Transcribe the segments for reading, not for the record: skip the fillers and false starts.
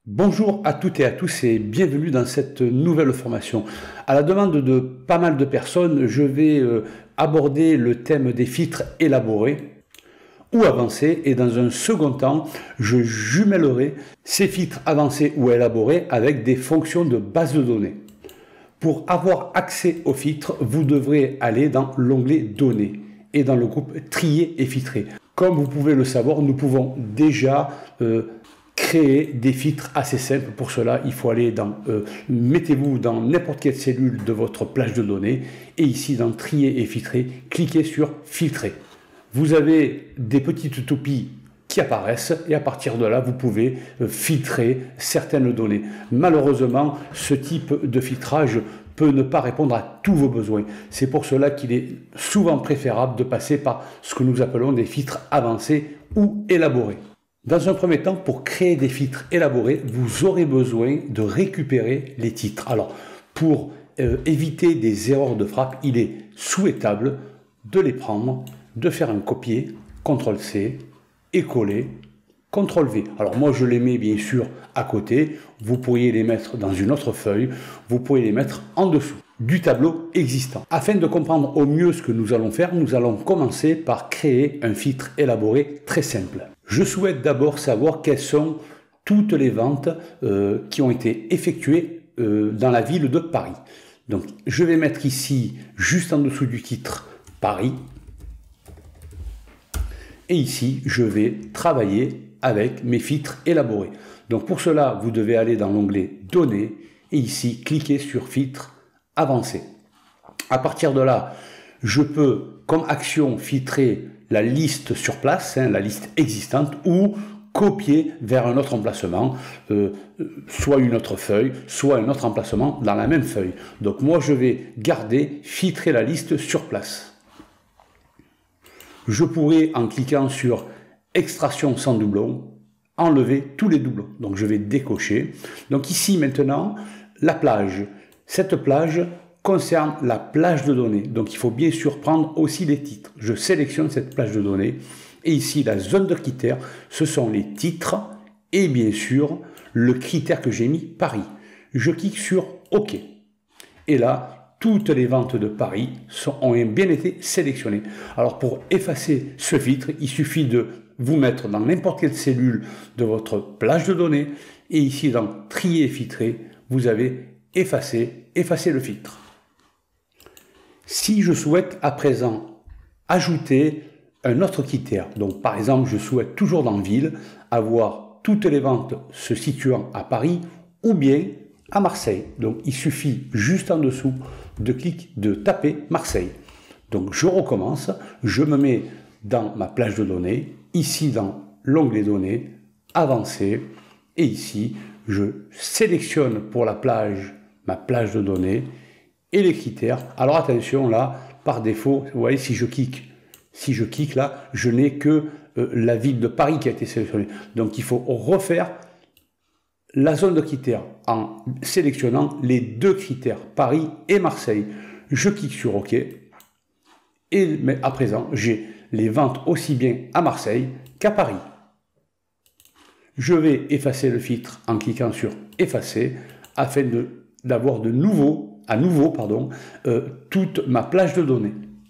Bonjour à toutes et à tous et bienvenue dans cette nouvelle formation. À la demande de pas mal de personnes, je vais aborder le thème des filtres élaborés ou avancés et dans un second temps, je jumellerai ces filtres avancés ou élaborés avec des fonctions de base de données. Pour avoir accès aux filtres, vous devrez aller dans l'onglet Données et dans le groupe Trier et filtrer. Comme vous pouvez le savoir, nous pouvons déjà créer des filtres assez simples. Pour cela, il faut aller dans, mettez-vous dans n'importe quelle cellule de votre plage de données et ici dans Trier et filtrer, cliquez sur Filtrer. Vous avez des petites toupies qui apparaissent et à partir de là, vous pouvez filtrer certaines données. Malheureusement, ce type de filtrage peut ne pas répondre à tous vos besoins. C'est pour cela qu'il est souvent préférable de passer par ce que nous appelons des filtres avancés ou élaborés. Dans un premier temps, pour créer des filtres élaborés, vous aurez besoin de récupérer les titres. Alors, pour éviter des erreurs de frappe, il est souhaitable de les prendre, de faire un copier, CTRL-C, et coller, CTRL-V. Alors moi, je les mets bien sûr à côté. Vous pourriez les mettre dans une autre feuille. Vous pourriez les mettre en dessous du tableau existant. Afin de comprendre au mieux ce que nous allons faire, nous allons commencer par créer un filtre élaboré très simple. Je souhaite d'abord savoir quelles sont toutes les ventes qui ont été effectuées dans la ville de Paris. Donc je vais mettre ici, juste en dessous du titre, Paris. Et ici, je vais travailler avec mes filtres élaborés. Donc pour cela, vous devez aller dans l'onglet Données et ici, cliquer sur Filtres avancés. À partir de là, je peux, comme action, filtrer la liste sur place, la liste existante, ou copier vers un autre emplacement, soit une autre feuille, soit un autre emplacement dans la même feuille. Donc moi, je vais garder, filtrer la liste sur place. Je pourrais, en cliquant sur Extraction sans doublon, enlever tous les doublons. Donc je vais décocher. Donc ici maintenant, la plage. Cette plage concerne la plage de données. Donc il faut bien sûr prendre aussi les titres. Je sélectionne cette plage de données. Et ici, la zone de critères, ce sont les titres et bien sûr le critère que j'ai mis, Paris. Je clique sur OK. Et là, toutes les ventes de Paris ont bien été sélectionnées. Alors pour effacer ce filtre, il suffit de vous mettre dans n'importe quelle cellule de votre plage de données et ici dans Trier et filtrer, vous avez effacé le filtre. Si je souhaite à présent ajouter un autre critère, donc par exemple je souhaite toujours dans ville avoir toutes les ventes se situant à Paris ou bien à Marseille. Donc il suffit juste en dessous de taper Marseille. Donc je recommence, je me mets dans ma plage de données, ici dans l'onglet données, avancé, et ici je sélectionne pour la plage, ma plage de données, et les critères. Alors attention là, par défaut, vous voyez si je clique là, je n'ai que la ville de Paris qui a été sélectionnée. Donc il faut refaire la zone de critères en sélectionnant les deux critères, Paris et Marseille. Je clique sur OK. Mais à présent, j'ai les ventes aussi bien à Marseille qu'à Paris. Je vais effacer le filtre en cliquant sur Effacer afin d'avoir à nouveau toute ma plage de données.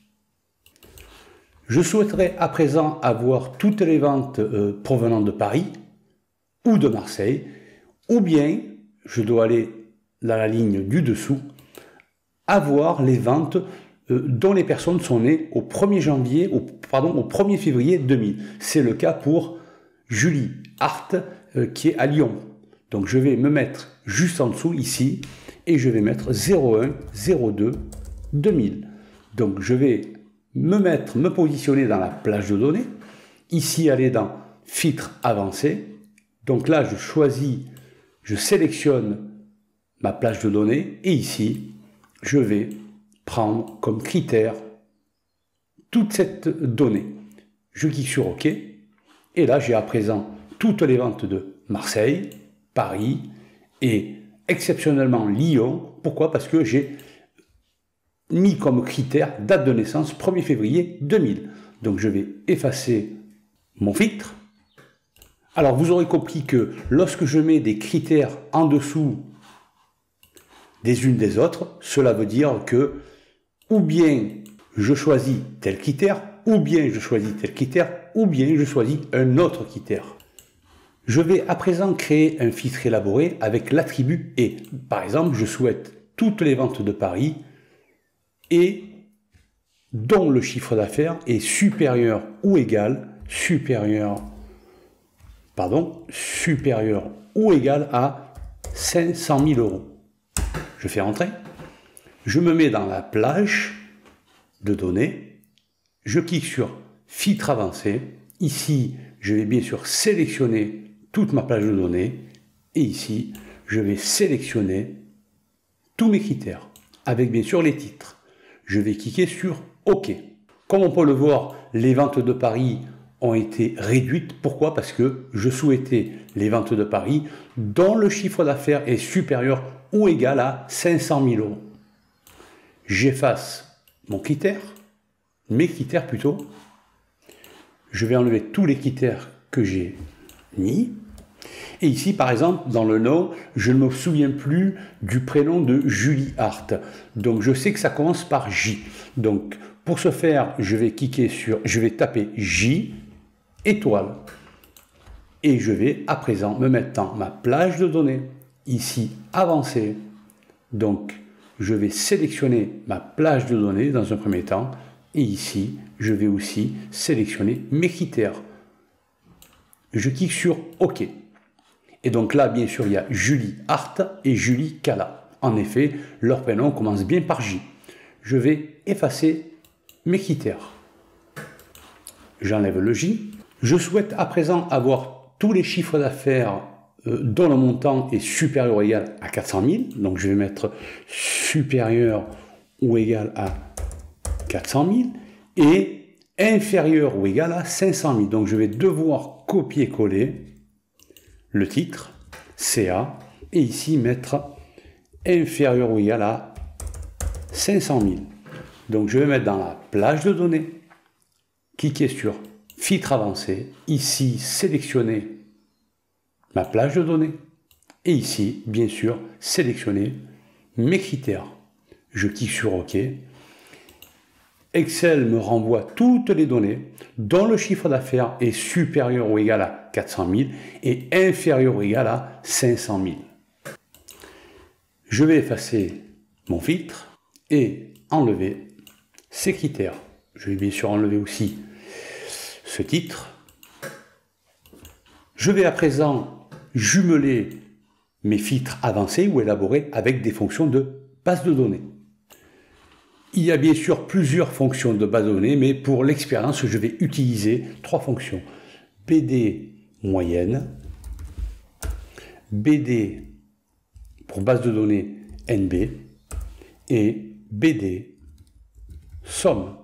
Je souhaiterais à présent avoir toutes les ventes provenant de Paris ou de Marseille. Ou bien, je dois aller dans la ligne du dessous, avoir les ventes dont les personnes sont nées au 1er février 2000. C'est le cas pour Julie Hart qui est à Lyon. Donc je vais me mettre juste en dessous ici et je vais mettre 01/02/2000. Donc je vais me positionner dans la plage de données. Ici, aller dans Filtre avancé. Donc là, je sélectionne ma plage de données et ici, je vais prendre comme critère toute cette donnée. Je clique sur OK et là, j'ai à présent toutes les ventes de Marseille, Paris et exceptionnellement Lyon. Pourquoi? Parce que j'ai mis comme critère date de naissance 1er février 2000. Donc je vais effacer mon filtre Alors vous aurez compris que lorsque je mets des critères en dessous des unes des autres, cela veut dire que ou bien je choisis tel critère, ou bien je choisis tel critère, ou bien je choisis un autre critère. Je vais à présent créer un filtre élaboré avec l'attribut et. Par exemple, je souhaite toutes les ventes de Paris et dont le chiffre d'affaires est supérieur ou égal à 500 000 euros. Je fais entrer. Je me mets dans la plage de données. Je clique sur filtre avancé. Ici, je vais bien sûr sélectionner toute ma plage de données. Et ici, je vais sélectionner tous mes critères avec bien sûr les titres. Je vais cliquer sur OK. Comme on peut le voir, les ventes de Paris ont été réduites. Pourquoi? Parce que je souhaitais les ventes de Paris dont le chiffre d'affaires est supérieur ou égal à 500 000 euros. J'efface mes critères plutôt. Je vais enlever tous les critères que j'ai mis. Et ici, par exemple, dans le nom, je ne me souviens plus du prénom de Julie Hart. Donc, je sais que ça commence par J. Donc, pour ce faire, je vais taper J, étoile. Et je vais, à présent, me mettre dans ma plage de données. Ici, avancer. Donc, je vais sélectionner ma plage de données dans un premier temps. Et ici, je vais aussi sélectionner mes critères. Je clique sur OK. Et donc là, bien sûr, il y a Julie Hart et Julie Cala. En effet, leur prénom commence bien par J. Je vais effacer mes critères. J'enlève le J. Je souhaite à présent avoir tous les chiffres d'affaires dont le montant est supérieur ou égal à 400 000. Donc je vais mettre supérieur ou égal à 400 000 et inférieur ou égal à 500 000. Donc je vais devoir copier-coller le titre, CA, et ici mettre inférieur ou égal à 500 000. Donc je vais mettre dans la plage de données, cliquer sur filtre avancé, ici sélectionner ma plage de données, et ici, bien sûr, sélectionner mes critères. Je clique sur OK. Excel me renvoie toutes les données dont le chiffre d'affaires est supérieur ou égal à 400 000 et inférieur ou égal à 500 000. Je vais effacer mon filtre et enlever ces critères. Je vais bien sûr enlever aussi ce titre. Je vais à présent jumeler mes filtres avancés ou élaborés avec des fonctions de base de données. Il y a bien sûr plusieurs fonctions de base de données, mais pour l'expérience, je vais utiliser trois fonctions. BD moyenne, BD pour base de données NB et BD somme.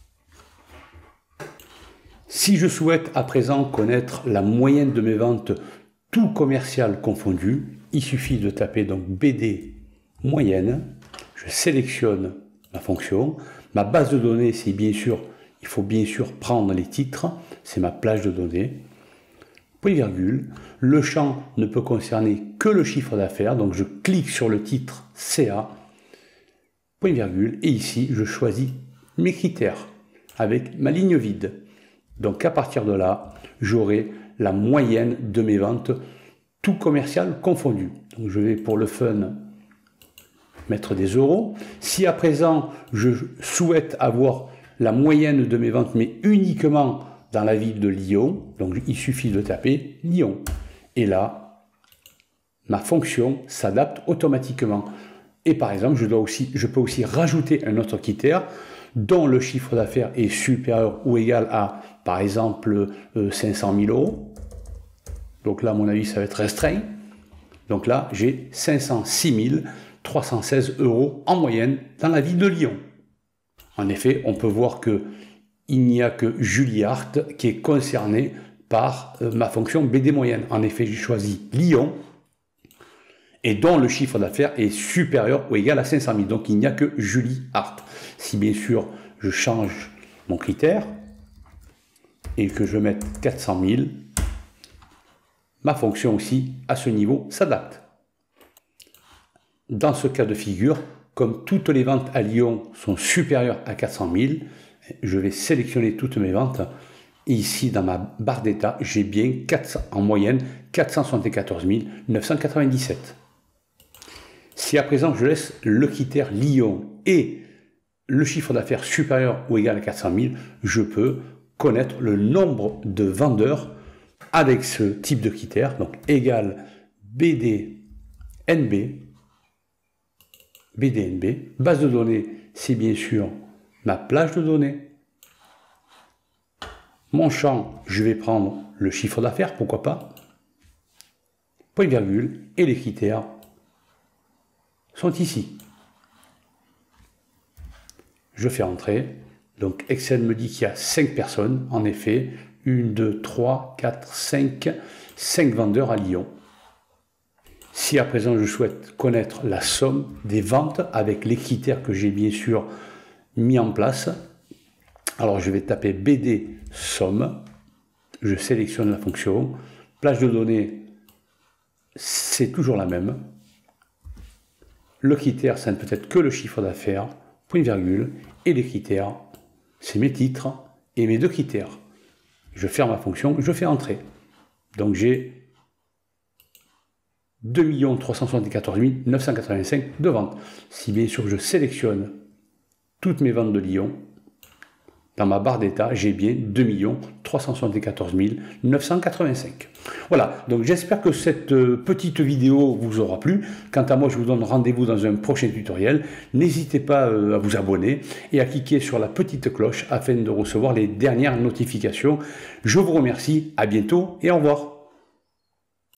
Si je souhaite à présent connaître la moyenne de mes ventes, tout commercial confondu, il suffit de taper donc BD moyenne, je sélectionne ma fonction, ma base de données, c'est bien sûr, il faut bien sûr prendre les titres, c'est ma plage de données, point virgule, le champ ne peut concerner que le chiffre d'affaires, donc je clique sur le titre CA, point virgule, et ici je choisis mes critères avec ma ligne vide. Donc à partir de là, j'aurai la moyenne de mes ventes, tout commercial confondu. Donc je vais pour le fun mettre des euros. Si à présent je souhaite avoir la moyenne de mes ventes, mais uniquement dans la ville de Lyon, donc il suffit de taper Lyon. Et là, ma fonction s'adapte automatiquement. Et par exemple, je peux aussi rajouter un autre critère dont le chiffre d'affaires est supérieur ou égal à, par exemple, 500 000 euros. Donc là, à mon avis, ça va être restreint. Donc là, j'ai 506 316 euros en moyenne dans la ville de Lyon. En effet, on peut voir qu'il n'y a que Julie Hart qui est concernée par ma fonction BD moyenne. En effet, j'ai choisi Lyon et dont le chiffre d'affaires est supérieur ou égal à 500 000. Donc, il n'y a que Julie Hart. Si bien sûr, je change mon critère et que je mette 400 000, ma fonction aussi, à ce niveau, s'adapte. Dans ce cas de figure, comme toutes les ventes à Lyon sont supérieures à 400 000, je vais sélectionner toutes mes ventes. Et ici, dans ma barre d'état, j'ai bien en moyenne 474 997. Si à présent je laisse le critère Lyon et le chiffre d'affaires supérieur ou égal à 400 000, je peux connaître le nombre de vendeurs avec ce type de critère, donc égal BDNB. Base de données, c'est bien sûr ma plage de données. Mon champ, je vais prendre le chiffre d'affaires, pourquoi pas. Point virgule, et les critères sont ici. Je fais entrer. Donc Excel me dit qu'il y a 5 personnes. En effet, 1, 2, 3, 4, 5 vendeurs à Lyon. Si à présent je souhaite connaître la somme des ventes avec les critères que j'ai bien sûr mis en place, alors je vais taper BD somme, je sélectionne la fonction, plage de données, c'est toujours la même. Le critère, ça ne peut être que le chiffre d'affaires, point virgule, et les critères, c'est mes titres et mes 2 critères. Je ferme ma fonction, je fais entrer. Donc j'ai 2 374 985 de ventes. Si bien sûr je sélectionne toutes mes ventes de Lyon, dans ma barre d'état, j'ai bien 2 374 985. Voilà, donc j'espère que cette petite vidéo vous aura plu. Quant à moi, je vous donne rendez-vous dans un prochain tutoriel. N'hésitez pas à vous abonner et à cliquer sur la petite cloche afin de recevoir les dernières notifications. Je vous remercie, à bientôt et au revoir.